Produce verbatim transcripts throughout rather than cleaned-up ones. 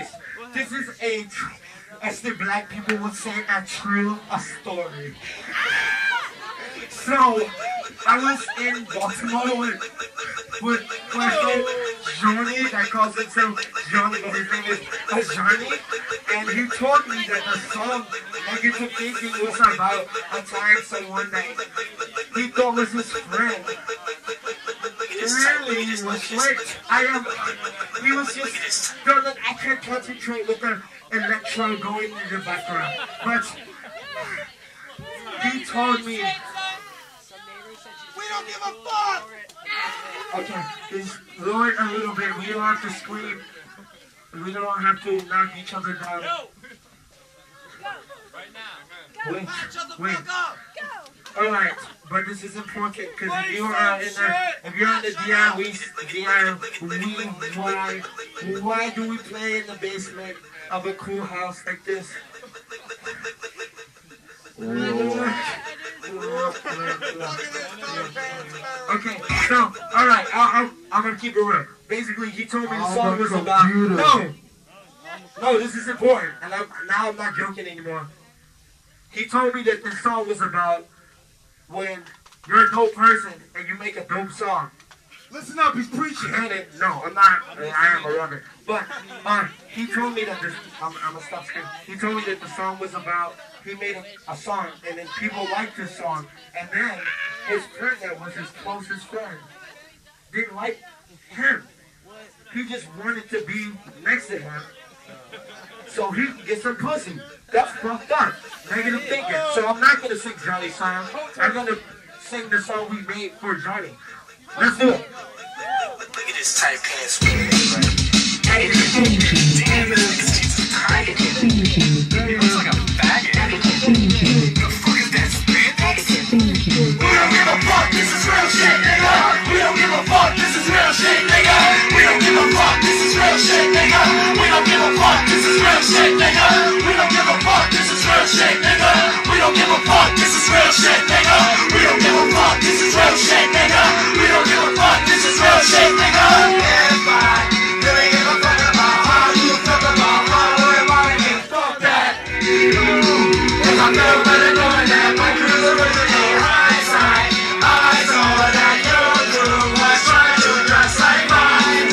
Anyways, this is a, as the black people would say, a true a story. So, I was in Baltimore with, with my friend Johnny, that calls himself Johnny, but his name is uh, Johnny, and he told me that the song Negative Thinking was about a time someone that he thought was his friend. Really, he was like, I am, he was just, no, look, I can't concentrate with the electro going in the background, but he told me, we don't give a fuck! okay, just lower it a little bit, we don't have to scream, we don't have to knock each other down. Wait, wait. Alright, but this is important because if you are in the, if you're in the D I Y, D I Y, why, why do we play in the basement of a cool house like this? Okay, so, alright, I'm gonna keep it real. Basically, he told me the song was about, no, no, this is important, and I'm, now I'm not joking anymore. He told me that the song was about when you're a dope person and you make a dope song. Listen up, he's preaching. And it, no, I'm not, I am a runner. But uh, he told me that this, I'm, I'm gonna stop screaming. He told me that the song was about, he made a, a song and then people liked this song. And then his friend that was his closest friend didn't like him. He just wanted to be next to him so he could get some pussy. That's fucked up. Negative thinking. So I'm not gonna sing Johnny's song. I'm gonna sing the song we made for Johnny. Let's do it. Look at this tight pants wearing. Negative thinking. Damn, this nigga's tight. He looks like a faggot. Negative thinking. The fuck is that spit? Negative thinking. We don't give a fuck, this is real shit, nigga. We don't give a fuck, this is real shit, nigga. We don't give a fuck, this is real shit, nigga. We don't give a fuck, this is real shit, nigga. We don't give a fuck, this is real shit, nigga. We don't give a fuck, this is real shit, nigga. We don't give a fuck, this is real shit, nigga. We don't give a fuck, this is real shit, nigga. If I really give a fuck about how you feel about how we're running, fuck that. If I feel better knowing that my crew's originally high side, I saw that your crew was trying to dress like mine.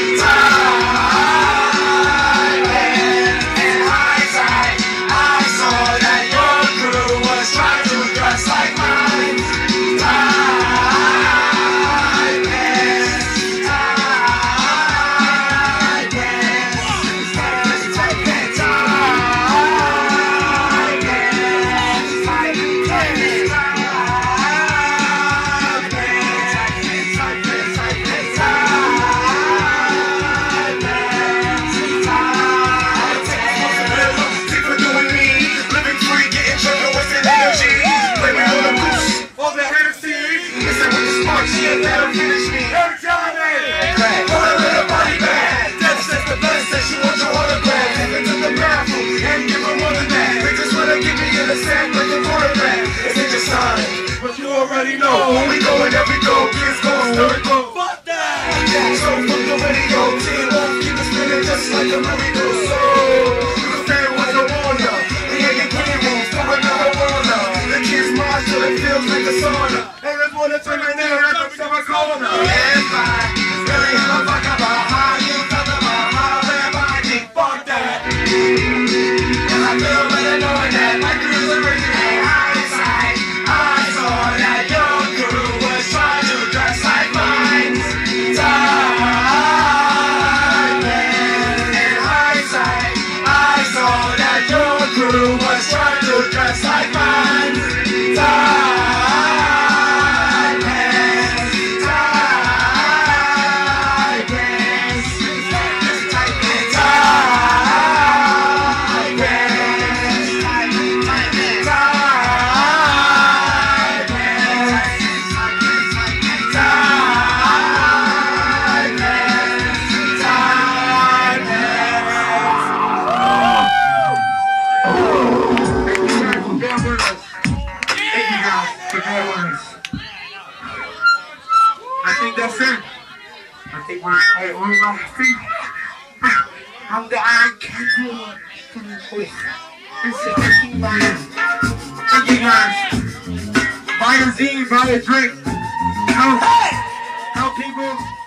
Time and hindsight, I saw that your crew was trying to dress like mine. Time and time and time and that'll finish me. Hey, Johnny! Crack. Put a little body bag. Death says the best says she wants your autograph. Take her to the bathroom and give her more than that. Bitches wanna get me in the sack like a quarterback. It's Ninjasonik, But you already know. when we go and every go, kids go stir it go. Fuck that! So fuck the radio, team won't keep us spinning just like a merry-go. So you can stand what you wanna. We ain't in green rooms for another wanna. The kids march till it feels like a sauna. Hey, let's wanna turn it down. Let's have a corner. If I really give a fuck about how you felt about how everybody fuck that. If I feel better knowing that my crew's originally hindsight, I saw that your crew was trying to dress like mine. Time and hindsight, I saw that your crew was trying to dress like mine. Time. I think that's it. I think we're, hey, we're my feet. How the I can't do it. It's fifteen dollars. Thank you guys. Buy a Z, buy a drink. Help, help people.